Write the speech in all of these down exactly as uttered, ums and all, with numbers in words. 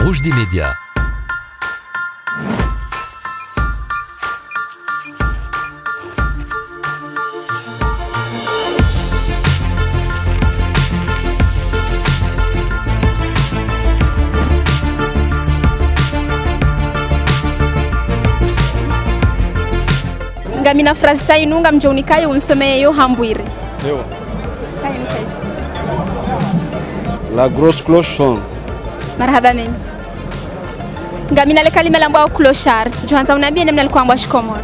Rouge des médias. Ngamina phrase tainu ngamjoni kayo unsome yo hambwire. Yo. Tainu kaisi. La grosse cloche sonne. Marhaba menji. Ngamina le kalima lambwa clochard. Tuanza unambie namna alikuwa ambwa shikomori.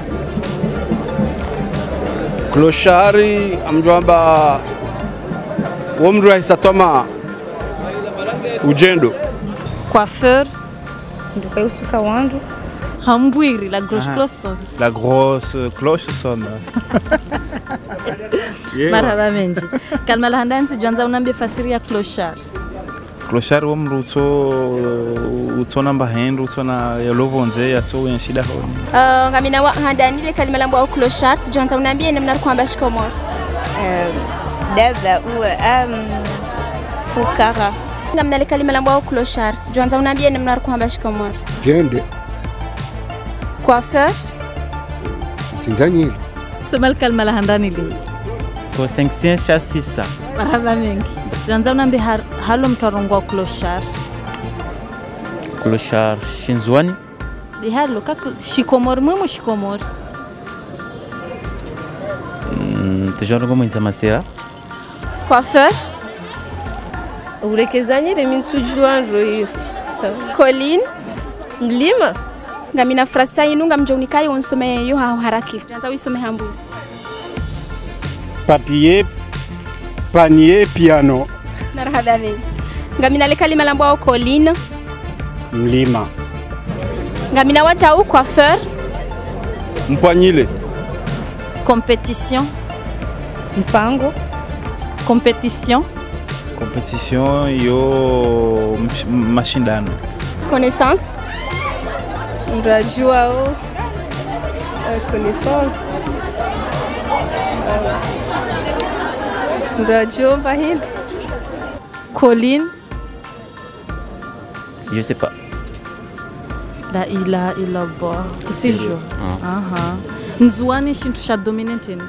Clochari amjwamba womru hisatoma ujendo. Coiffeur. Nduka yusuka wandu. Hambwiri, la grosse cloche sonne. La grosse cloche sonne. Yeah. Marhaba menji. Kalma la handanti tuanza unambie fasiri ya clochard. Clochard womru utso utso namba hendu utso na yalovonze yatso wenshida honi. Uh, ngamina wa handani le kalima lambwa clochard. Tuanza unambie namna alikuwa ambwa shikomori. Um, dada uwa um, fukara. Ngamina le kalima lambwa clochard. Tuanza unambie namna alikuwa ambwa shikomori. Jende. Coiffeur. Sinzanyili. Semal kalma la handani li. Ko cinq chassisa. Marhaba mengi. Tuanza unambie halo mtarongwa clochard. Clochard shinzwani. Di halo ka shikomori mwe shikomori. Mm, tujoro gomo nzamasera. Coiffeur. Ulekezanye le minsujuan royo. Colline. Mlima. Ngamina phrase tainu ngamjoni kayo unsome yo haraki. Tuanza usome hambu. Papier, panier, piano. Marhaba menji. Ngamina le kalima lambwa Colline. Mlima. Ngamina wacha u coiffeur. Mpanyile. Compétition. Mpango. Compétition. Compétition yo mashindano. Connaissance. Mrajua o. Uh, connaissance. Uh, Mrajua bahili. Colline. Je sais pas. La ila ila ba. Kusijo. Aha. Nzwani shintu sha dominantini.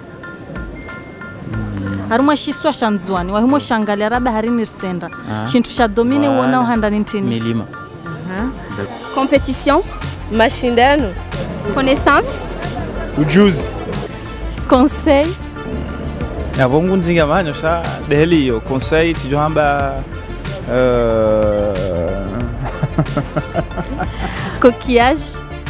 Mm. Haruma shiswa sha nzwani. Wahimo shangali arada harini senda. Shintu sha domine wona uhanda nintini. Milima. Aha. Compétition. Mashindano. Connaissance. Ujuzi. Conseil. Ya bongo nzinga manyo sha deheli yo conseil tijohamba euh Coquillage.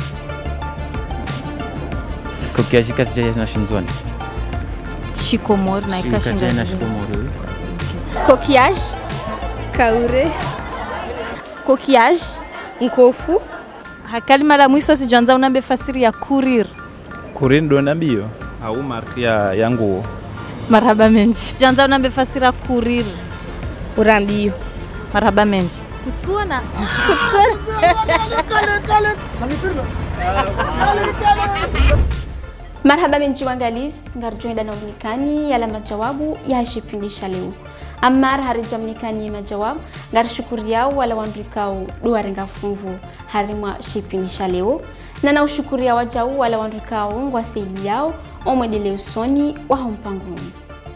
Coquillage kaje na shinzwani. Shikomori na ikashinga na shikomori. Coquillage. Kaure. Coquillage. Nkofu. Hakalima la mwiso sijanza unambe fasiri ya courir. Courir ndo nambio au marque ya yangu. Marhaba menji. Janza unambe fasiri ya courir. Urambio. Marhaba menji. Kutsuana. Kutsuana. Marhaba menji wangalis ngarjoinda na unikani yala majawabu ya shipindisha leo. Amar hari jamnikani majawab ngar shukuria wala wandrikao duarenga funvu harimwa shipindisha leo na na ushukuria wajau wala wandrikao ngwa seili yao omwedele usoni wa hompanguni.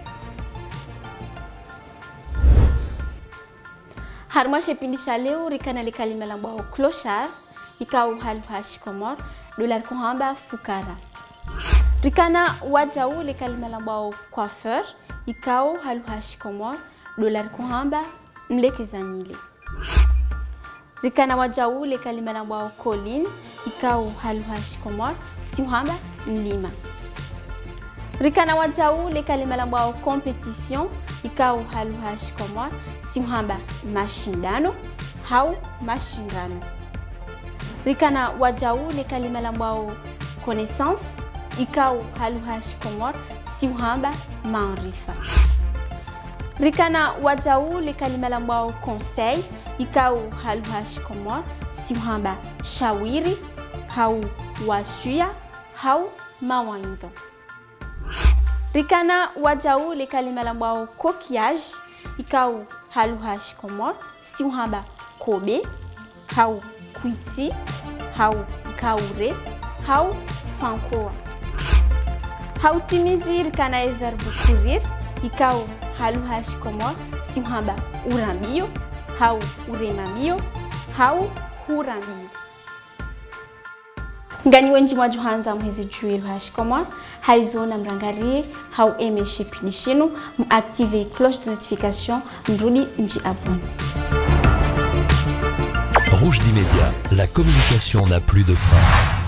Harimwa shipindisha leo rikana likalima lambwa clochard ikau halu hashikomor dolar kuhamba fukara. Rikana wajau likalima lambwa coiffeur ikau halu hashikomor dolar kuhamba mlekezanyile. Rikana wajau le kalima lambwa Colline ikau halu hashikomor simuhamba mlima. Rikana wajau le kalima lambwa compétition ikau halu hashikomor simuhamba mashindano hau mashindano. Rikana wajau le kalima lambwa connaissance ikau halu hashikomor simuhamba maarifa. Rikana wajau le kalima lambwa conseil ikau halu hashikomor simuhamba shawiri hau wasuya hau mawaidha. Rikana wajau le kalima lambwa coquillage ikau halu hashikomor simuhamba kobe hau kuiti, hau kaure, hau fankoa. Hau timizir kana e verbo courir, ikao halu hashikomori, simhamba urambio, hau uremamio, hau hurambio. Ngani wenji mwaju hanza mhezi juelu hashikomori, haizona mrangarie, hau eme shepinishinu, m'active cloche de notification, mrudi nji abone. Rouge d'immédiat, la communication n'a plus de frein.